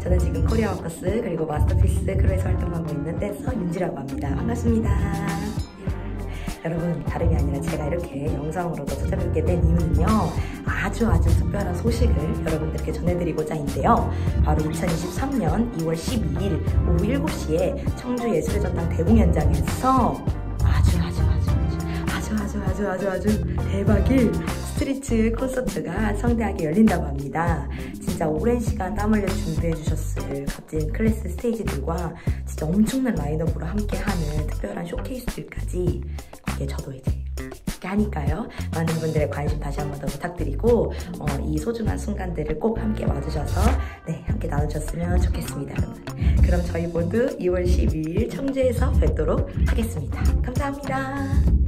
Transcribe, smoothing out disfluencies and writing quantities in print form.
저는 지금 코리아 워커스 그리고 마스터피스 크루에서 활동하고 있는 댄서 윤지라고 합니다. 반갑습니다. 여러분, 다름이 아니라 제가 이렇게 영상으로도 찾아뵙게 된 이유는요, 아주 특별한 소식을 여러분들께 전해드리고자인데요. 바로 2023년 2월 12일 오후 7시에 청주예술의 전당 대공연장에서 아주 대박일 스트리트 콘서트가 성대하게 열린다고 합니다. 진짜 오랜 시간 땀 흘려 준비해 주셨을 값진 클래스 스테이지들과 진짜 엄청난 라인업으로 함께하는 특별한 쇼케이스들까지 저도 이제 이렇게 하니까요. 많은 분들의 관심 다시 한 번 더 부탁드리고 이 소중한 순간들을 꼭 함께 와주셔서 함께 나눠주셨으면 좋겠습니다, 여러분. 그럼 저희 모두 2월 12일 청주에서 뵙도록 하겠습니다. 감사합니다.